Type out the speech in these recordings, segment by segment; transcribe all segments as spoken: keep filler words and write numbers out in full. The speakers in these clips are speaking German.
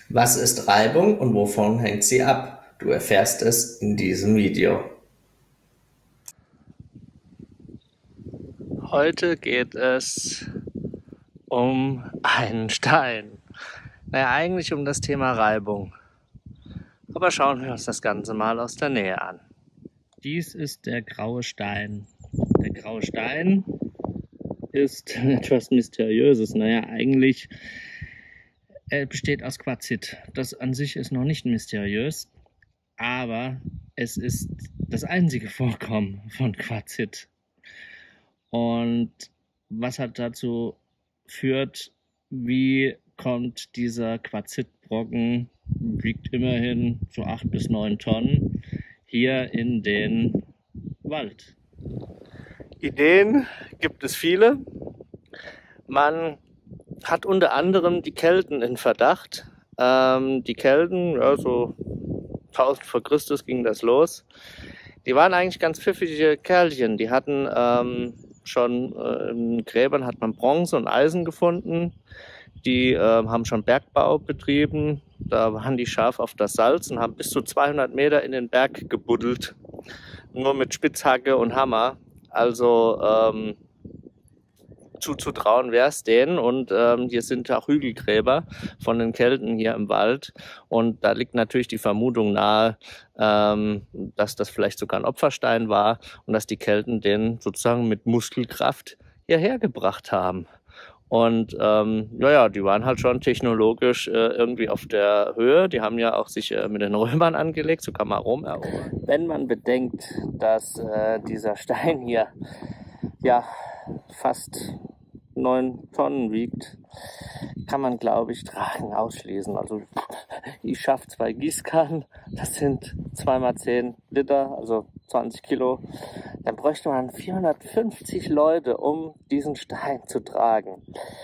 Was ist Reibung und wovon hängt sie ab? Du erfährst es in diesem Video. Heute geht es um einen Stein. Naja, eigentlich um das Thema Reibung. Aber schauen wir uns das Ganze mal aus der Nähe an. Dies ist der graue Stein. Der graue Stein ist etwas Mysteriöses. Naja, eigentlich er besteht aus Quarzit. Das an sich ist noch nicht mysteriös, aber es ist das einzige Vorkommen von Quarzit. Und was hat dazu führt, wie kommt dieser Quarzitbrocken, wiegt immerhin so acht bis neun Tonnen, hier in den Wald? Ideen gibt es viele. Man hat unter anderem die Kelten in Verdacht. Ähm, die Kelten, ja, so tausend vor Christus ging das los. Die waren eigentlich ganz pfiffige Kerlchen. Die hatten ähm, schon äh, in Gräbern hat man Bronze und Eisen gefunden. Die äh, haben schon Bergbau betrieben. Da waren die scharf auf das Salz und haben bis zu zweihundert Meter in den Berg gebuddelt. Nur mit Spitzhacke und Hammer. Also ähm, zuzutrauen wäre es denen. Und ähm, hier sind auch Hügelgräber von den Kelten hier im Wald. Und da liegt natürlich die Vermutung nahe, ähm, dass das vielleicht sogar ein Opferstein war und dass die Kelten den sozusagen mit Muskelkraft hierher gebracht haben. Und ähm, naja, die waren halt schon technologisch äh, irgendwie auf der Höhe. Die haben ja auch sich äh, mit den Römern angelegt, so kann man Rom erobern. Wenn man bedenkt, dass äh, dieser Stein hier ja fast neun Tonnen wiegt, kann man, glaube ich, Tragen ausschließen. Also ich schaffe zwei Gießkannen, das sind zwei mal zehn Liter, also zwanzig Kilo. Dann bräuchte man vierhundertfünfzig Leute, um diesen Stein zu tragen.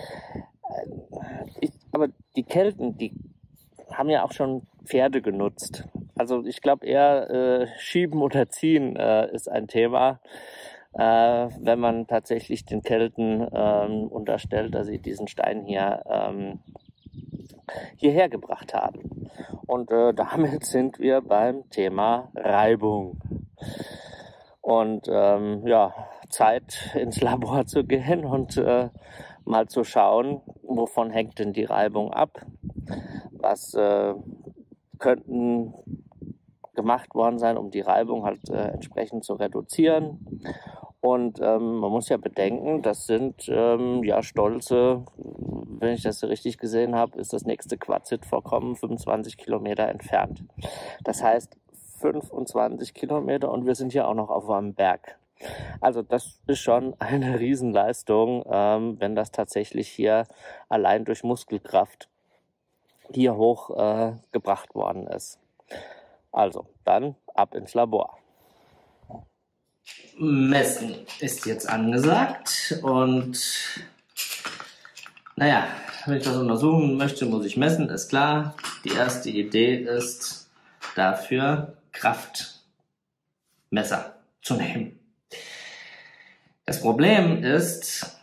Ich, aber die Kelten, die haben ja auch schon Pferde genutzt. Also ich glaube eher äh, Schieben oder Ziehen äh, ist ein Thema. Äh, wenn man tatsächlich den Kelten ähm, unterstellt, dass sie diesen Stein hier ähm, hierher gebracht haben. Und äh, damit sind wir beim Thema Reibung. Und ähm, ja, Zeit ins Labor zu gehen und äh, mal zu schauen, wovon hängt denn die Reibung ab? Was äh, könnten gemacht worden sein, um die Reibung halt äh, entsprechend zu reduzieren. Und ähm, man muss ja bedenken, das sind ähm, ja stolze, wenn ich das richtig gesehen habe, ist das nächste Quarzitvorkommen fünfundzwanzig Kilometer entfernt. Das heißt fünfundzwanzig Kilometer und wir sind hier auch noch auf einem Berg. Also das ist schon eine Riesenleistung, ähm, wenn das tatsächlich hier allein durch Muskelkraft hier hoch äh, gebracht worden ist. Also, dann ab ins Labor. Messen ist jetzt angesagt und naja, wenn ich das untersuchen möchte, muss ich messen, ist klar. Die erste Idee ist dafür, Kraftmesser zu nehmen. Das Problem ist,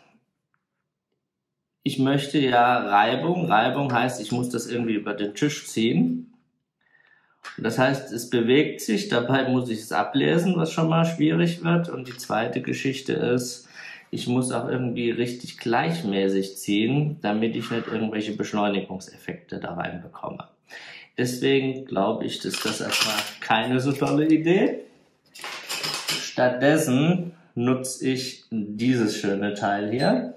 ich möchte ja Reibung. Reibung heißt, ich muss das irgendwie über den Tisch ziehen. Das heißt, es bewegt sich, dabei muss ich es ablesen, was schon mal schwierig wird. Und die zweite Geschichte ist, ich muss auch irgendwie richtig gleichmäßig ziehen, damit ich nicht irgendwelche Beschleunigungseffekte da reinbekomme. Deswegen glaube ich, dass das erstmal keine so tolle Idee. Stattdessen nutze ich dieses schöne Teil hier.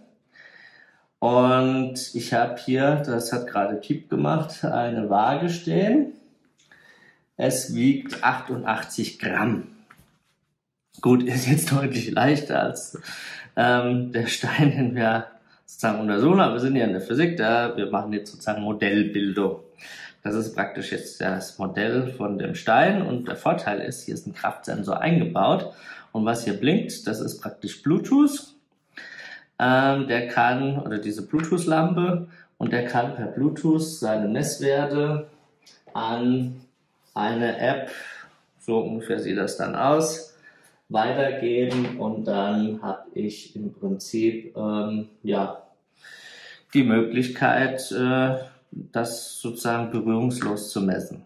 Und ich habe hier, das hat gerade Piep gemacht, eine Waage stehen. Es wiegt achtundachtzig Gramm. Gut, ist jetzt deutlich leichter als ähm, der Stein, den wir sozusagen untersuchen. Aber wir sind ja in der Physik, da wir machen jetzt sozusagen Modellbildung. Das ist praktisch jetzt das Modell von dem Stein und der Vorteil ist, hier ist ein Kraftsensor eingebaut und was hier blinkt, das ist praktisch Bluetooth. Ähm, der kann, oder diese Bluetooth-Lampe, und der kann per Bluetooth seine Messwerte an eine App, so ungefähr sieht das dann aus, weitergeben und dann habe ich im Prinzip ähm, ja, die Möglichkeit, äh, das sozusagen berührungslos zu messen.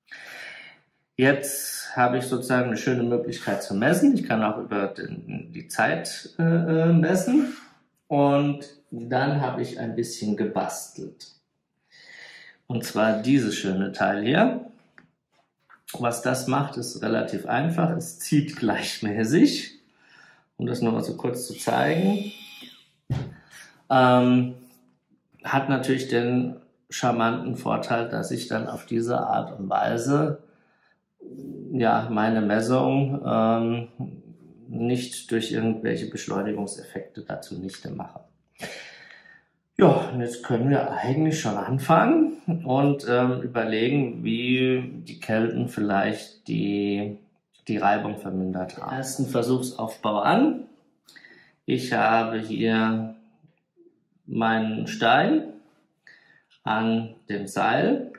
Jetzt habe ich sozusagen eine schöne Möglichkeit zu messen. Ich kann auch über den, die Zeit äh, messen. Und dann habe ich ein bisschen gebastelt. Und zwar dieses schöne Teil hier. Was das macht, ist relativ einfach. Es zieht gleichmäßig. Um das nur mal so kurz zu zeigen. Ähm, hat natürlich den charmanten Vorteil, dass ich dann auf diese Art und Weise ja, meine Messung ähm, nicht durch irgendwelche Beschleunigungseffekte dazu zunichte mache. Ja, und jetzt können wir eigentlich schon anfangen und ähm, überlegen, wie die Kelten vielleicht die, die Reibung vermindert haben. Ersten Versuchsaufbau an. Ich habe hier meinen Stein an dem Seil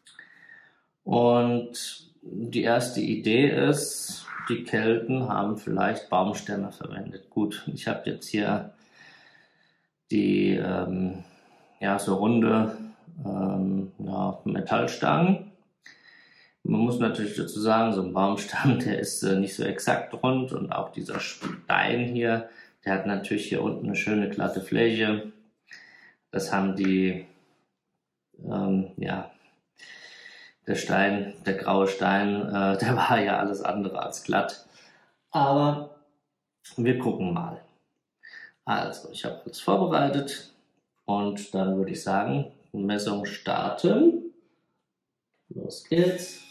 und die erste Idee ist, die Kelten haben vielleicht Baumstämme verwendet. Gut, ich habe jetzt hier die ähm, ja, so runde ähm, ja, Metallstangen. Man muss natürlich dazu sagen, so ein Baumstamm, der ist äh, nicht so exakt rund und auch dieser Stein hier, der hat natürlich hier unten eine schöne glatte Fläche. Das haben die, ähm, ja, der Stein, der graue Stein, äh, der war ja alles andere als glatt. Aber wir gucken mal. Also, ich habe alles vorbereitet und dann würde ich sagen, Messung starten. Los geht's.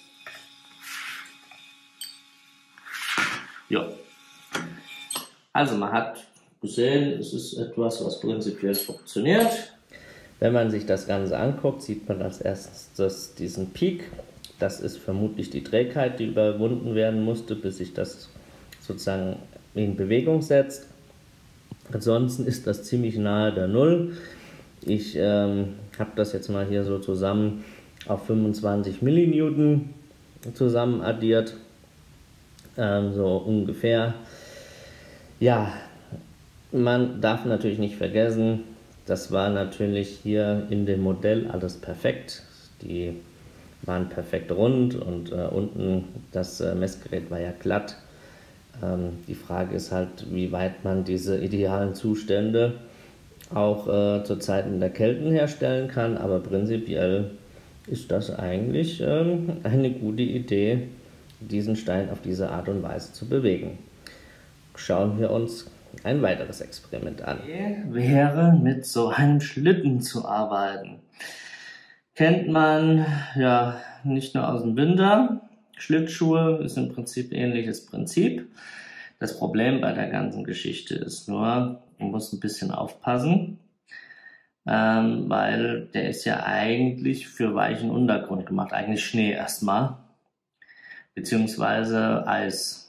Ja. Also man hat gesehen, es ist etwas, was prinzipiell funktioniert. Wenn man sich das Ganze anguckt, sieht man als erstes diesen Peak. Das ist vermutlich die Trägheit, die überwunden werden musste, bis sich das sozusagen in Bewegung setzt. Ansonsten ist das ziemlich nahe der Null. Ich ähm, habe das jetzt mal hier so zusammen auf fünfundzwanzig Millinewton zusammen addiert. Ähm, so ungefähr. Ja, man darf natürlich nicht vergessen, das war natürlich hier in dem Modell alles perfekt. Die waren perfekt rund und äh, unten das äh, Messgerät war ja glatt. Ähm, die Frage ist halt, wie weit man diese idealen Zustände auch äh, zu Zeiten der Kelten herstellen kann. Aber prinzipiell ist das eigentlich ähm, eine gute Idee, diesen Stein auf diese Art und Weise zu bewegen. Schauen wir uns ein weiteres Experiment an. Wäre mit so einem Schlitten zu arbeiten. Kennt man ja nicht nur aus dem Winter. Schlittschuhe ist im Prinzip ein ähnliches Prinzip. Das Problem bei der ganzen Geschichte ist nur, man muss ein bisschen aufpassen, ähm, weil der ist ja eigentlich für weichen Untergrund gemacht, eigentlich Schnee erstmal, beziehungsweise Eis.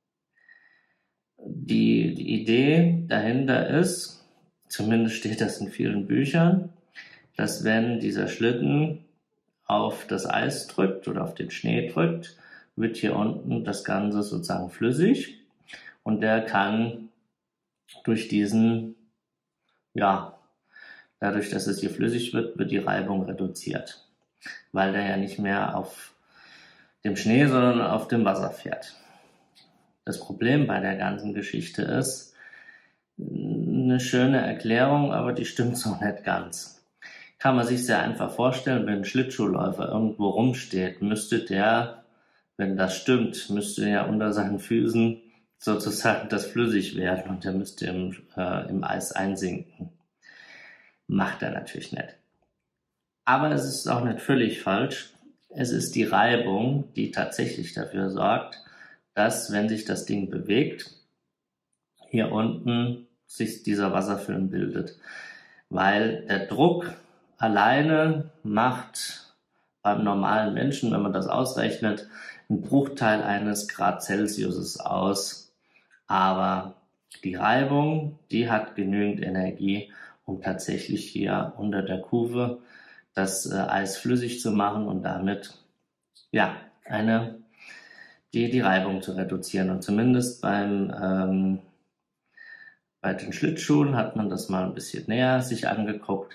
Die, die Idee dahinter ist, zumindest steht das in vielen Büchern, dass wenn dieser Schlitten auf das Eis drückt oder auf den Schnee drückt, wird hier unten das Ganze sozusagen flüssig und der kann durch diesen, ja, dadurch, dass es hier flüssig wird, wird die Reibung reduziert, weil der ja nicht mehr auf dem Schnee, sondern auf dem Wasser fährt. Das Problem bei der ganzen Geschichte ist, eine schöne Erklärung, aber die stimmt so nicht ganz. Kann man sich sehr einfach vorstellen, wenn ein Schlittschuhläufer irgendwo rumsteht, müsste der, wenn das stimmt, müsste ja unter seinen Füßen sozusagen das flüssig werden und der müsste im, äh, im Eis einsinken. Macht er natürlich nicht. Aber es ist auch nicht völlig falsch. Es ist die Reibung, die tatsächlich dafür sorgt, dass, wenn sich das Ding bewegt, hier unten sich dieser Wasserfilm bildet. Weil der Druck alleine macht beim normalen Menschen, wenn man das ausrechnet, einen Bruchteil eines Grad Celsius aus. Aber die Reibung, die hat genügend Energie, um tatsächlich hier unter der Kuve das äh, Eis flüssig zu machen und damit ja eine Die, die Reibung zu reduzieren. Und zumindest beim, ähm, bei den Schlittschuhen hat man das mal ein bisschen näher sich angeguckt.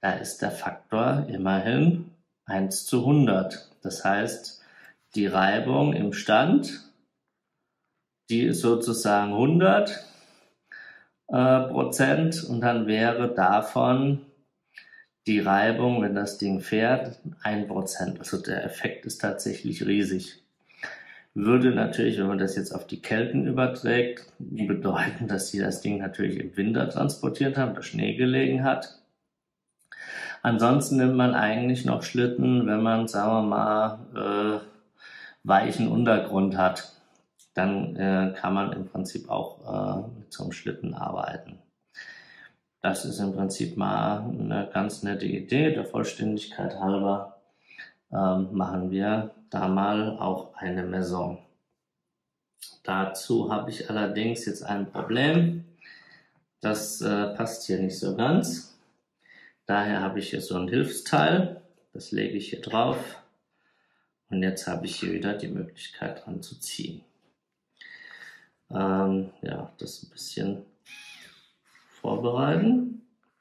da ist der Faktor immerhin eins zu hundert. Das heißt, die Reibung im Stand, die ist sozusagen hundert äh, Prozent und dann wäre davon die Reibung, wenn das Ding fährt, ein Prozent. Also der Effekt ist tatsächlich riesig. Würde natürlich, wenn man das jetzt auf die Kelten überträgt, bedeuten, dass sie das Ding natürlich im Winter transportiert haben, da Schnee gelegen hat. Ansonsten nimmt man eigentlich noch Schlitten, wenn man, sagen wir mal, äh, weichen Untergrund hat. Dann äh, kann man im Prinzip auch äh, mit so einem Schlitten arbeiten. Das ist im Prinzip mal eine ganz nette Idee. Der Vollständigkeit halber ähm, machen wir da mal auch eine Messung. Dazu habe ich allerdings jetzt ein Problem. Das äh, passt hier nicht so ganz. Daher habe ich hier so ein Hilfsteil. Das lege ich hier drauf. Und jetzt habe ich hier wieder die Möglichkeit dran zu ziehen. Ähm, ja, das ein bisschen vorbereiten.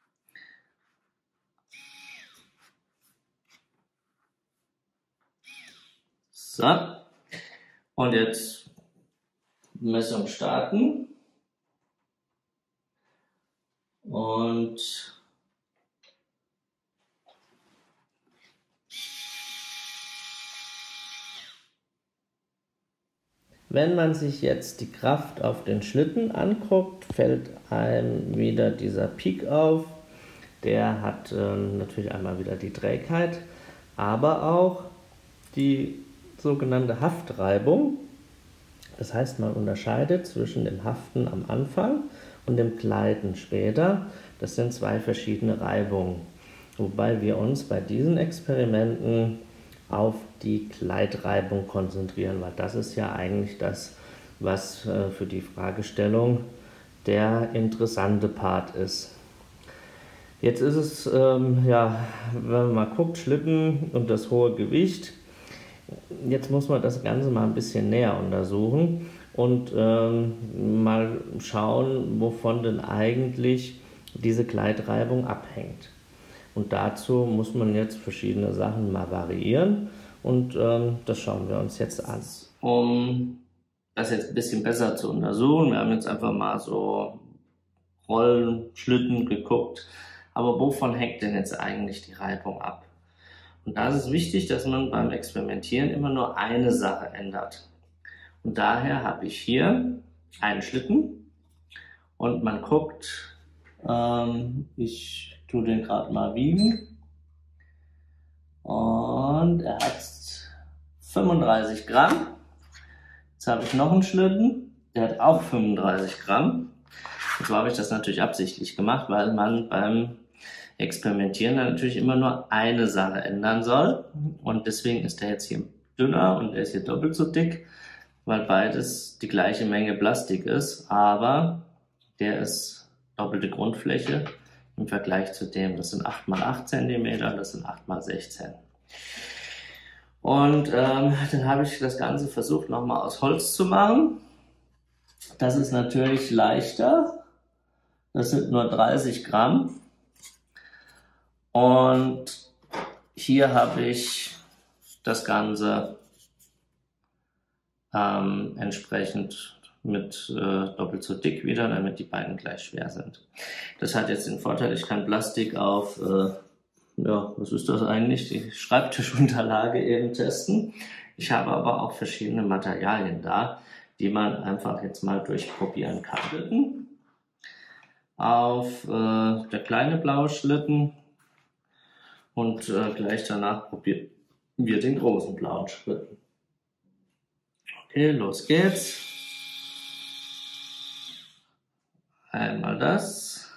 So. Und jetzt Messung starten. Und wenn man sich jetzt die Kraft auf den Schlitten anguckt, fällt einem wieder dieser Peak auf. Der hat ähm, natürlich einmal wieder die Trägheit, aber auch die sogenannte Haftreibung. Das heißt, man unterscheidet zwischen dem Haften am Anfang und dem Gleiten später. Das sind zwei verschiedene Reibungen, wobei wir uns bei diesen Experimenten auf die Gleitreibung konzentrieren, weil das ist ja eigentlich das, was äh, für die Fragestellung der interessante Part ist. Jetzt ist es, ähm, ja, wenn man mal guckt, Schlitten und das hohe Gewicht, jetzt muss man das Ganze mal ein bisschen näher untersuchen und ähm, mal schauen, wovon denn eigentlich diese Gleitreibung abhängt. Und dazu muss man jetzt verschiedene Sachen mal variieren und ähm, das schauen wir uns jetzt an. Um das jetzt ein bisschen besser zu untersuchen, wir haben jetzt einfach mal so Rollen, Schlitten geguckt, aber wovon hängt denn jetzt eigentlich die Reibung ab? Und da ist es wichtig, dass man beim Experimentieren immer nur eine Sache ändert. Und daher habe ich hier einen Schlitten und man guckt, ähm, ich tue den gerade mal wiegen und er hat fünfunddreißig Gramm. Jetzt habe ich noch einen Schlitten, der hat auch fünfunddreißig Gramm. Und so habe ich das natürlich absichtlich gemacht, weil man beim Experimentieren dann natürlich immer nur eine Sache ändern soll. Und deswegen ist der jetzt hier dünner und der ist hier doppelt so dick, weil beides die gleiche Menge Plastik ist, aber der ist doppelte Grundfläche im Vergleich zu dem. Das sind acht mal acht Zentimeter, das sind acht mal sechzehn. Und ähm, dann habe ich das Ganze versucht nochmal aus Holz zu machen. Das ist natürlich leichter. Das sind nur dreißig Gramm. Und hier habe ich das Ganze ähm, entsprechend mit äh, doppelt so dick wieder, damit die beiden gleich schwer sind. Das hat jetzt den Vorteil, ich kann Plastik auf, äh, ja, was ist das eigentlich, die Schreibtischunterlage eben testen. Ich habe aber auch verschiedene Materialien da, die man einfach jetzt mal durchprobieren kann. Auf äh, der kleine blaue Schlitten und äh, gleich danach probieren wir den großen blauen Schlitten. Okay, los geht's. Einmal das,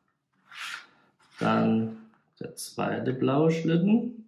dann der zweite blaue Schlitten.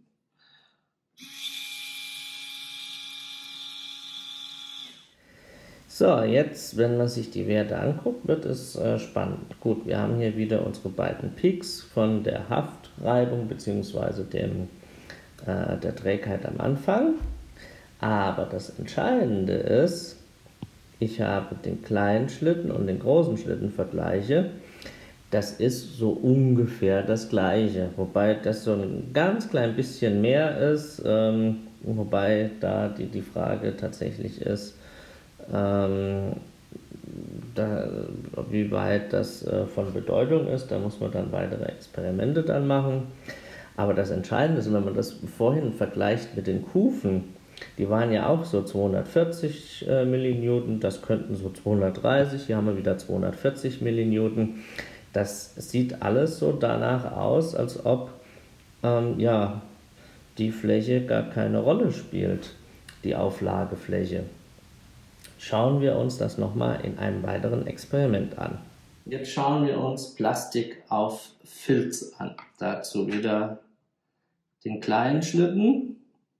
So, jetzt, wenn man sich die Werte anguckt, wird es äh, spannend. Gut, wir haben hier wieder unsere beiden Peaks von der Haftreibung bzw. dem äh, der Trägheit am Anfang. Aber das Entscheidende ist, ich habe den kleinen Schlitten und den großen Schlitten vergleiche, Das ist so ungefähr das Gleiche, wobei das so ein ganz klein bisschen mehr ist, ähm, wobei da die, die Frage tatsächlich ist, ähm, da, wie weit das äh, von Bedeutung ist. Da muss man dann weitere Experimente dann machen. Aber das Entscheidende ist, wenn man das vorhin vergleicht mit den Kufen, die waren ja auch so zweihundertvierzig äh, Millinewton, das könnten so zweihundertdreißig, hier haben wir wieder zweihundertvierzig Millinewton. Das sieht alles so danach aus, als ob ähm, ja, die Fläche gar keine Rolle spielt, die Auflagefläche. Schauen wir uns das nochmal in einem weiteren Experiment an. Jetzt schauen wir uns Plastik auf Filz an. Dazu wieder den kleinen Schlitten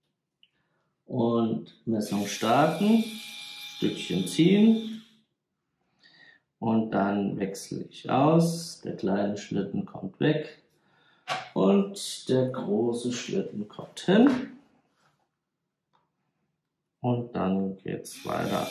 und Messung starten, Stückchen ziehen. Und dann wechsle ich aus, der kleine Schlitten kommt weg und der große Schlitten kommt hin. Und dann geht es weiter.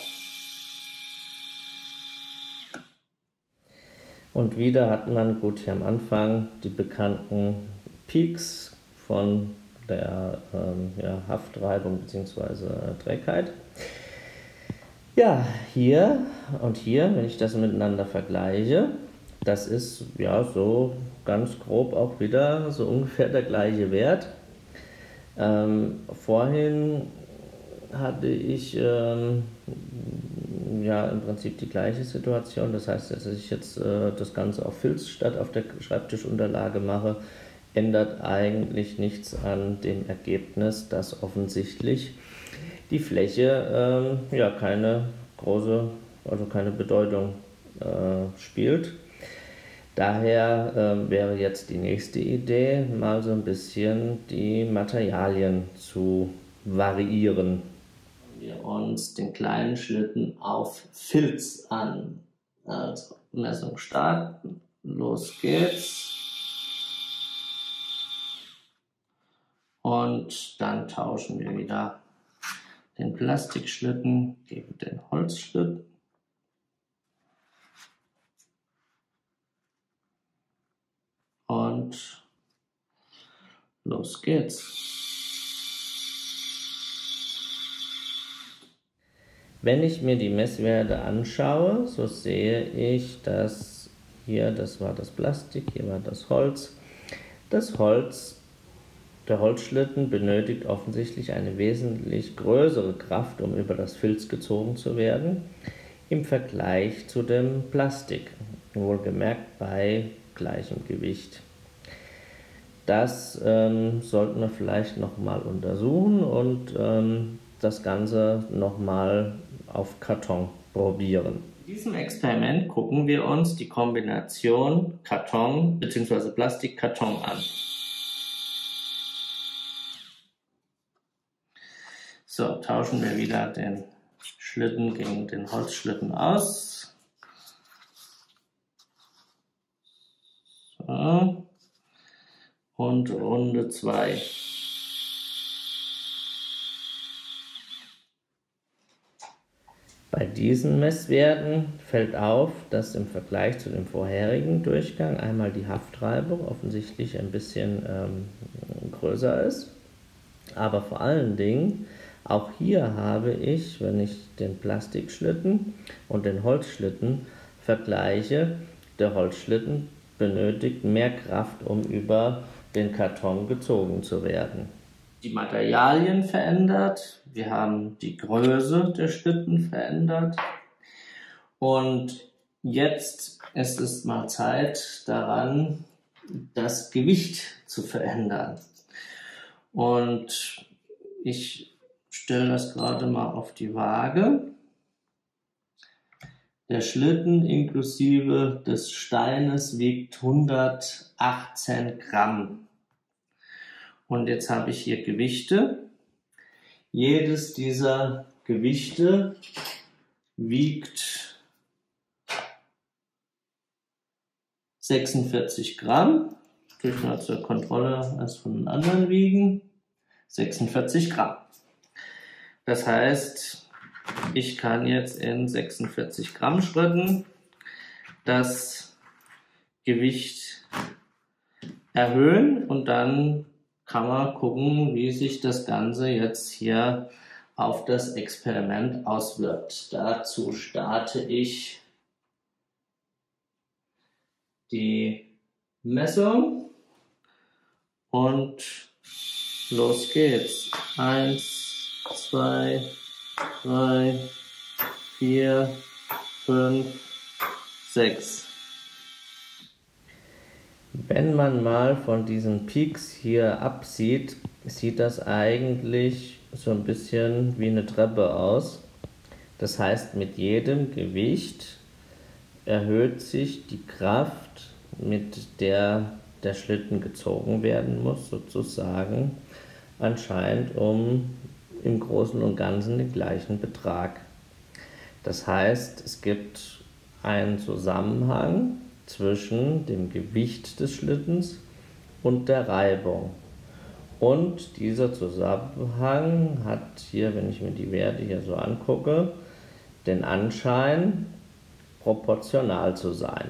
Und wieder hat man gut hier am Anfang die bekannten Peaks von der ähm, ja, Haftreibung bzw. Trägheit. Ja, hier und hier, wenn ich das miteinander vergleiche, das ist ja so ganz grob auch wieder so ungefähr der gleiche Wert. Ähm, vorhin hatte ich ähm, ja im Prinzip die gleiche Situation, das heißt, dass ich jetzt äh, das Ganze auf Filz statt auf der Schreibtischunterlage mache, ändert eigentlich nichts an dem Ergebnis, dass offensichtlich die Fläche ähm, ja keine große, also keine Bedeutung äh, spielt. Daher äh, wäre jetzt die nächste Idee, mal so ein bisschen die Materialien zu variieren. Wir uns den kleinen Schlitten auf Filz an. Also Messung starten, los geht's. Und dann tauschen wir wieder den Plastikschlitten gegen den Holzschlitten. Und los geht's. Wenn ich mir die Messwerte anschaue, so sehe ich, dass hier, das war das Plastik, hier war das Holz. Das Holz, der Holzschlitten benötigt offensichtlich eine wesentlich größere Kraft, um über das Filz gezogen zu werden, im Vergleich zu dem Plastik, wohlgemerkt bei gleichem Gewicht. Das ähm, sollten wir vielleicht nochmal untersuchen und ähm, das Ganze nochmal auf Karton probieren. In diesem Experiment gucken wir uns die Kombination Karton bzw. Plastik-Karton an. So, tauschen wir wieder den Schlitten gegen den Holzschlitten aus. So. Und Runde zwei. Bei diesen Messwerten fällt auf, dass im Vergleich zu dem vorherigen Durchgang einmal die Haftreibung offensichtlich ein bisschen ähm, größer ist. Aber vor allen Dingen, auch hier habe ich, wenn ich den Plastikschlitten und den Holzschlitten vergleiche, der Holzschlitten benötigt mehr Kraft, um über den Karton gezogen zu werden. Die Materialien verändert, wir haben die Größe der Schlitten verändert und jetzt ist es mal Zeit daran, das Gewicht zu verändern. Und ich stelle das gerade mal auf die Waage. Der Schlitten inklusive des Steines wiegt hundertachtzehn Gramm. Und jetzt habe ich hier Gewichte. Jedes dieser Gewichte wiegt sechsundvierzig Gramm. Ich mal zur Kontrolle erst von den anderen wiegen. sechsundvierzig Gramm. Das heißt, ich kann jetzt in sechsundvierzig Gramm Schritten das Gewicht erhöhen und dann kann man gucken, wie sich das Ganze jetzt hier auf das Experiment auswirkt. Dazu starte ich die Messung und los geht's. Eins, zwei, drei, vier, fünf, sechs. Wenn man mal von diesen Peaks hier absieht, sieht das eigentlich so ein bisschen wie eine Treppe aus. Das heißt, mit jedem Gewicht erhöht sich die Kraft, mit der der Schlitten gezogen werden muss, sozusagen, anscheinend um im Großen und Ganzen den gleichen Betrag. Das heißt, es gibt einen Zusammenhang zwischen dem Gewicht des Schlittens und der Reibung. Und dieser Zusammenhang hat hier, wenn ich mir die Werte hier so angucke, den Anschein, proportional zu sein.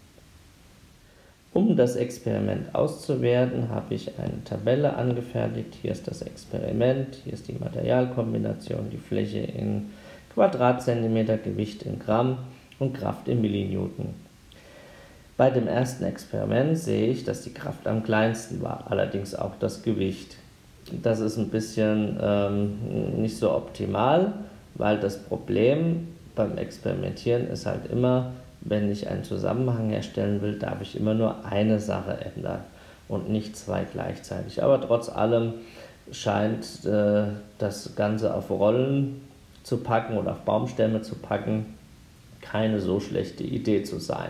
Um das Experiment auszuwerten, habe ich eine Tabelle angefertigt. Hier ist das Experiment, hier ist die Materialkombination, die Fläche in Quadratzentimeter, Gewicht in Gramm und Kraft in Millinewton. Bei dem ersten Experiment sehe ich, dass die Kraft am kleinsten war, allerdings auch das Gewicht. Das ist ein bisschen ähm, nicht so optimal, weil das Problem beim Experimentieren ist halt immer, wenn ich einen Zusammenhang herstellen will, darf ich immer nur eine Sache ändern und nicht zwei gleichzeitig. Aber trotz allem scheint äh, das Ganze auf Rollen zu packen oder auf Baumstämme zu packen keine so schlechte Idee zu sein.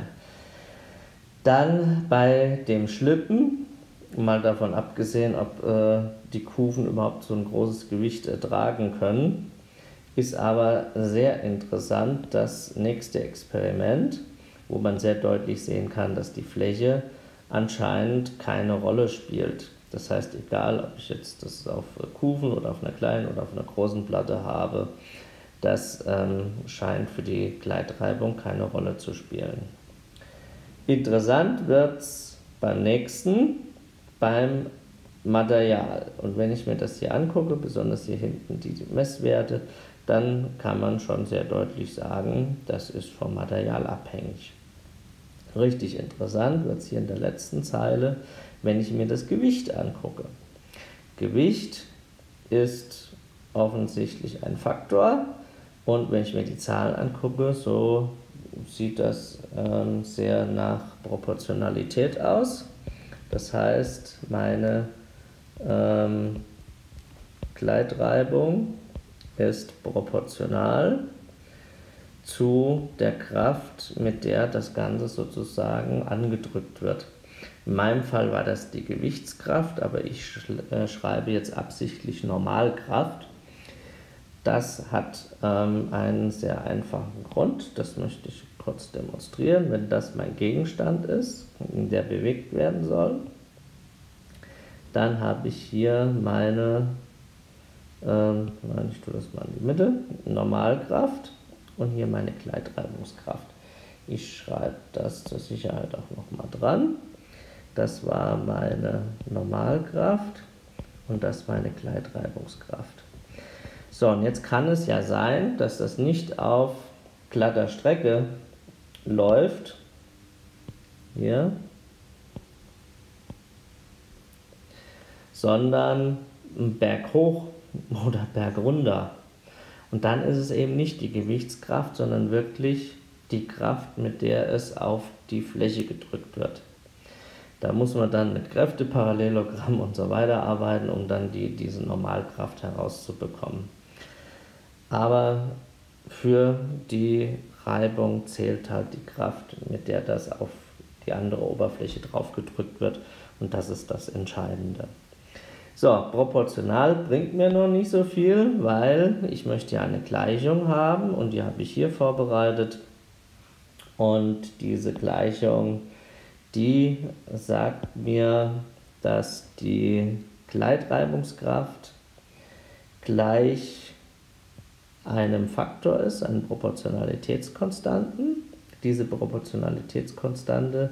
Dann bei dem Schlitten, mal davon abgesehen, ob äh, die Kufen überhaupt so ein großes Gewicht ertragen können, ist aber sehr interessant das nächste Experiment, wo man sehr deutlich sehen kann, dass die Fläche anscheinend keine Rolle spielt. Das heißt, egal ob ich jetzt das auf Kufen oder auf einer kleinen oder auf einer großen Platte habe, das ähm, scheint für die Gleitreibung keine Rolle zu spielen. Interessant wird es beim nächsten, beim Material. Und wenn ich mir das hier angucke, besonders hier hinten die Messwerte, dann kann man schon sehr deutlich sagen, das ist vom Material abhängig. Richtig interessant wird es hier in der letzten Zeile, wenn ich mir das Gewicht angucke. Gewicht ist offensichtlich ein Faktor und wenn ich mir die Zahlen angucke, so sieht das ähm, sehr nach Proportionalität aus. Das heißt, meine ähm, Gleitreibung ist proportional zu der Kraft, mit der das Ganze sozusagen angedrückt wird. In meinem Fall war das die Gewichtskraft, aber ich äh, schreibe jetzt absichtlich Normalkraft. Das hat ähm, einen sehr einfachen Grund, das möchte ich kurz demonstrieren. Wenn das mein Gegenstand ist, der bewegt werden soll, dann habe ich hier meine, ähm, ich tue das mal in die Mitte, Normalkraft und hier meine Gleitreibungskraft. Ich schreibe das zur Sicherheit auch nochmal dran. Das war meine Normalkraft und das meine Gleitreibungskraft. So, und jetzt kann es ja sein, dass das nicht auf glatter Strecke läuft, hier, sondern berghoch oder bergunter. Und dann ist es eben nicht die Gewichtskraft, sondern wirklich die Kraft, mit der es auf die Fläche gedrückt wird. Da muss man dann mit Kräfteparallelogramm und so weiter arbeiten, um dann die, diese Normalkraft herauszubekommen. Aber für die Reibung zählt halt die Kraft, mit der das auf die andere Oberfläche drauf gedrückt wird, und das ist das Entscheidende. So, proportional bringt mir noch nicht so viel, weil ich möchte ja eine Gleichung haben und die habe ich hier vorbereitet. Und diese Gleichung, die sagt mir, dass die Gleitreibungskraft gleich einem Faktor ist, einem Proportionalitätskonstanten. Diese Proportionalitätskonstante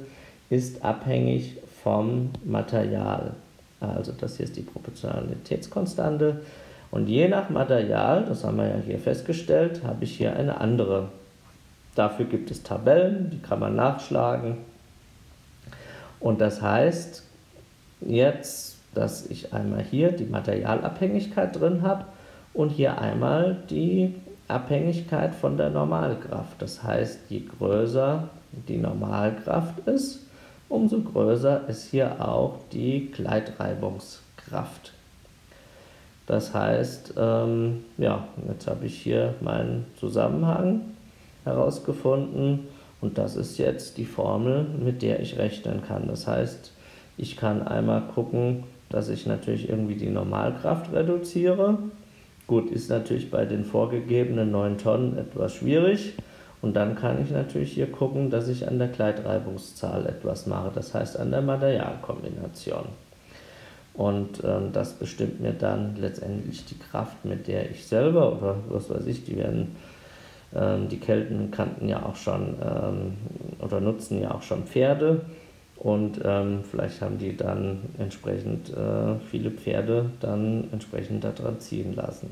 ist abhängig vom Material. Also das hier ist die Proportionalitätskonstante. Und je nach Material, das haben wir ja hier festgestellt, habe ich hier eine andere. Dafür gibt es Tabellen, die kann man nachschlagen. Und das heißt jetzt, dass ich einmal hier die Materialabhängigkeit drin habe und hier einmal die Abhängigkeit von der Normalkraft. Das heißt, je größer die Normalkraft ist, umso größer ist hier auch die Gleitreibungskraft. Das heißt, ähm, ja, jetzt habe ich hier meinen Zusammenhang herausgefunden und das ist jetzt die Formel, mit der ich rechnen kann. Das heißt, ich kann einmal gucken, dass ich natürlich irgendwie die Normalkraft reduziere. Gut, ist natürlich bei den vorgegebenen neun Tonnen etwas schwierig. Und dann kann ich natürlich hier gucken, dass ich an der Gleitreibungszahl etwas mache, das heißt an der Materialkombination. Und ähm, das bestimmt mir dann letztendlich die Kraft, mit der ich selber, oder was weiß ich, die werden, ähm, die Kelten kannten ja auch schon, ähm, oder nutzen ja auch schon Pferde. Und ähm, vielleicht haben die dann entsprechend äh, viele Pferde dann entsprechend daran ziehen lassen.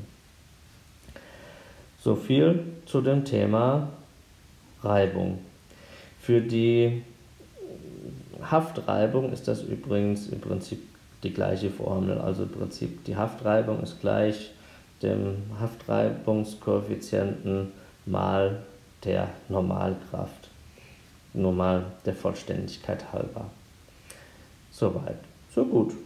So viel zu dem Thema Reibung. Für die Haftreibung ist das übrigens im Prinzip die gleiche Formel. Also im Prinzip die Haftreibung ist gleich dem Haftreibungskoeffizienten mal der Normalkraft. Nur mal der Vollständigkeit halber. Soweit, so gut.